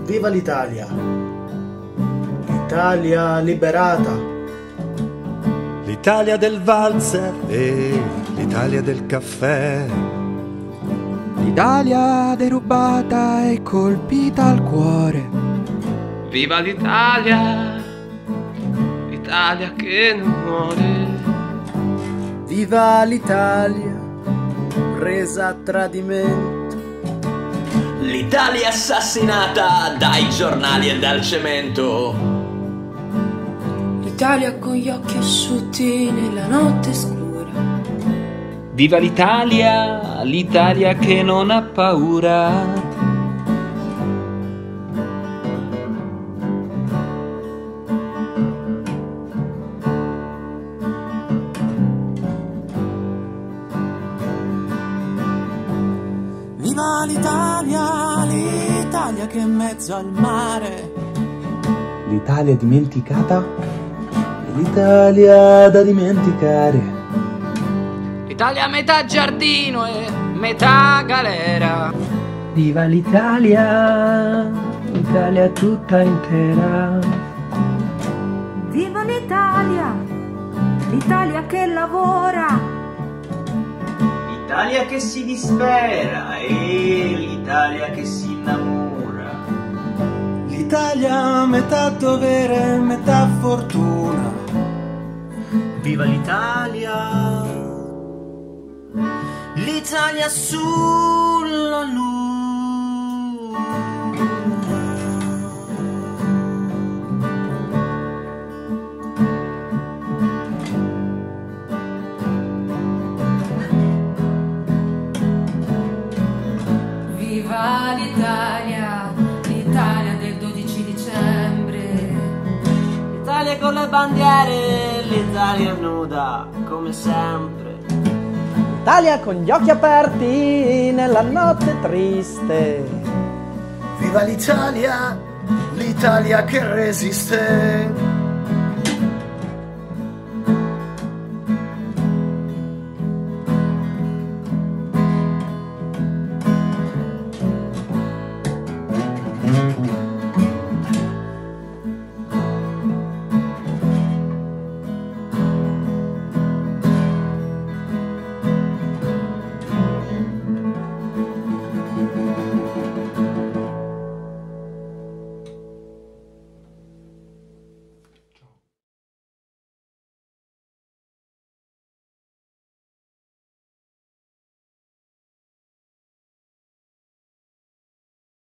Viva l'Italia! L'Italia liberata! L'Italia del valzer e l'Italia del caffè. L'Italia derubata e colpita al cuore. Viva l'Italia, l'Italia che non muore. Viva l'Italia, presa a tradimento. L'Italia assassinata dai giornali e dal cemento. L'Italia con gli occhi asciutti nella notte scura. Viva l'Italia, l'Italia che non ha paura. Viva l'Italia, l'Italia che è in mezzo al mare. L'Italia dimenticata e l'Italia da dimenticare. L'Italia metà giardino e metà galera. Viva l'Italia, l'Italia tutta intera. Viva l'Italia, l'Italia che lavora. L'Italia che si dispera e l'Italia che si innamora. L'Italia metà dovere, metà fortuna. Viva l'Italia, l'Italia sulla luna. Viva l'Italia, l'Italia del 12 dicembre. L'Italia con le bandiere, l'Italia nuda come sempre. L'Italia con gli occhi aperti nella notte triste. Viva l'Italia, l'Italia che resiste.